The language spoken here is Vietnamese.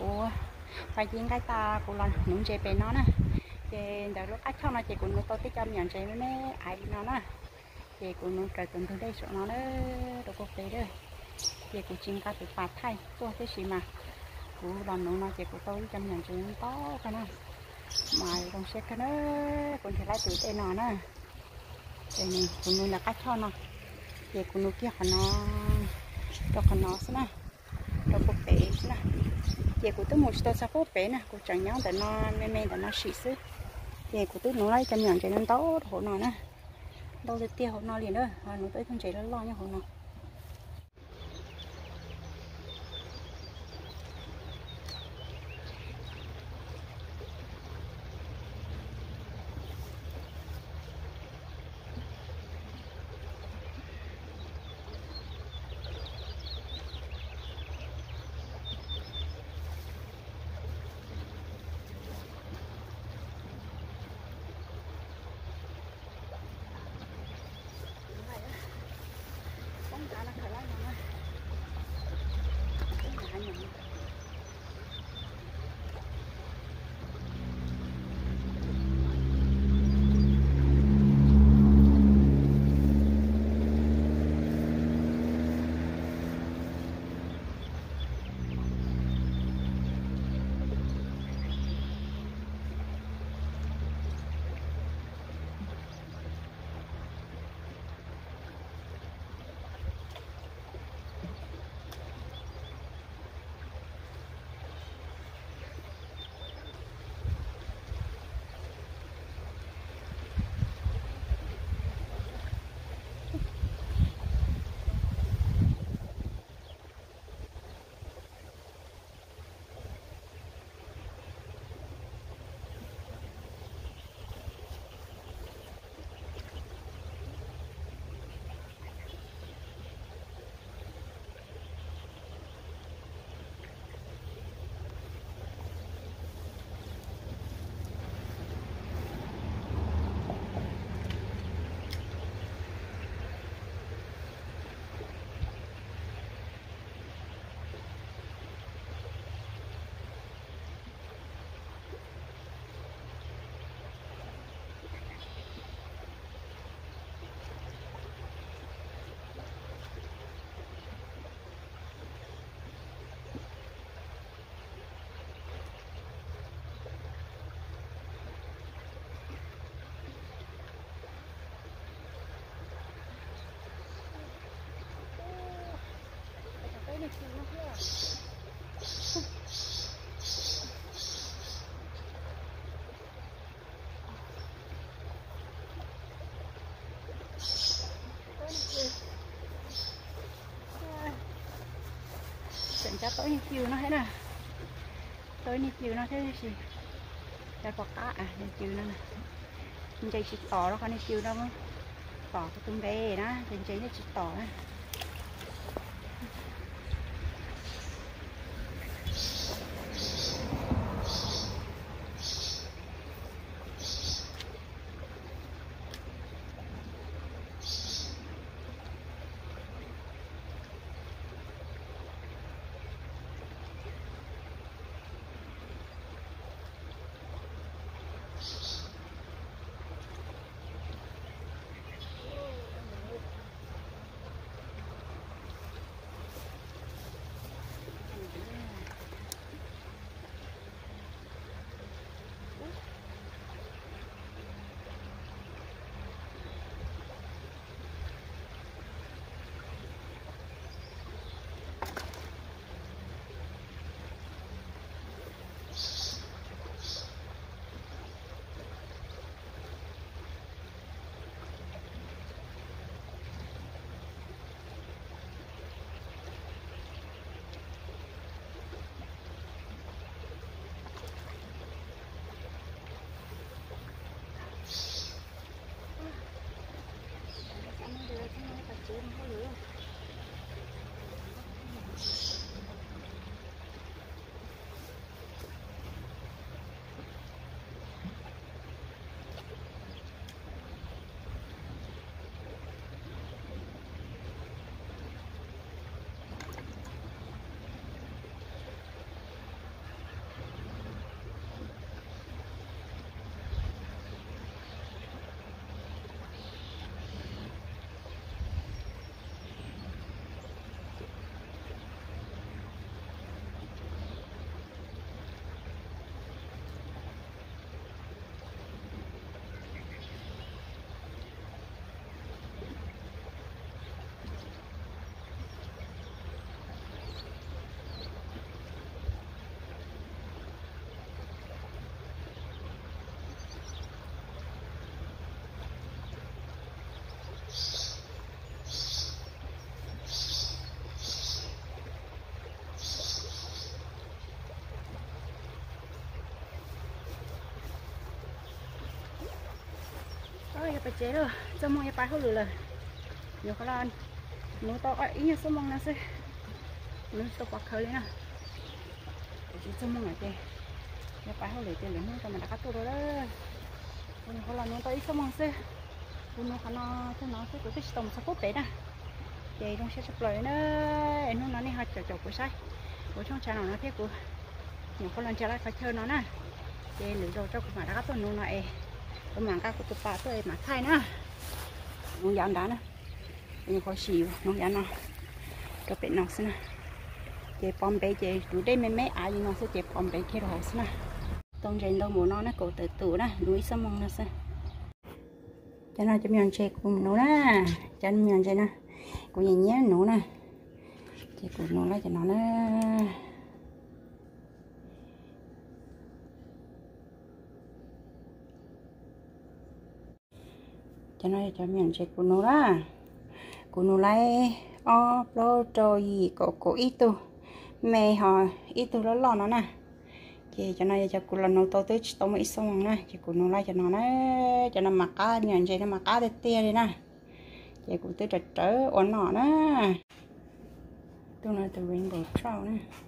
của phải diễn cái ta của là nung chế bên nó nè chế đợt lúc ách cho nó chế của nó tôi cái chăm nhận chế mấy ai nó nè chế của nó trời tuần từ đây số nó nữa đâu có về đó chế của chính cả từ phạt thay tôi cái gì mà của làm nó chế của tôi chăm nhận chế nó to cái nào mà đồng xe cái nó còn thể lại từ tên nó nè đây này của nó là cách cho nó chế của nó kia nó cho nó xí nè cho có bé xí nè chế của tôi một số sao có bé nè của chẳng nhau để nó mê mê để nó xịt xứ chế của tôi nó lấy chăm nhận chế nó to hộ nó nè đâu được tiêu hộ nó liền nữa nó tới không chế nó lo nha hộ nó cho tối như chiều nó thế nè tối như chiều nó thế gì cho có cá à như chiều nó nè trên chơi chỉ tỏ nó còn như chiều đâu tỏ cái tung bê đó trên chơi nó chỉ tỏ đó. ya phải chế rồi cho mong ya phải không được rồi nhiều cái là nó to ý như số mong nó sẽ nó to quá khơi nè chỉ số mong là chế ya phải không được chế liền nó cho mình đã cắt tôi đó nhiều cái là nó to ý số mong sẽ nó khả nó cho nó sẽ có cái tổng số phút đấy nè chế nó sẽ sắp lời nữa nó này hạt chọc của sai của trong trà nó thế của nhiều cái lần trả lại phải chơi nó nè chế lửa rồi cho mà đã cắt tôi nó này tôi mang các cụ bà tôi mà thay nữa nó dán đá nữa nhưng có xíu nó dán nó cho bên nó xem nè chế bom bé chế đủ đây mấy ai nó sẽ chế bom bé kia rồi xem nè tông trên đâu muốn nó cổ từ từ nè núi sâm mông nó xem cho nó cho mình chế cùng nó nè cho mình chế nè cũng nhìn nhé nó nè chế cùng nó lại cho nó nè cho nó cho mình check của nó đó của nó lấy upload gì của ít tu mẹ họ ít tu nó lo nó nè chị cho nó cho của nó tôi tới tôi mới xong nè chị của nó lấy cho nó mặc cá nhận chị nó mặc cá để tia đi nè chị của tôi trở ổn nọ nè tôi nói từ rainbow trout nè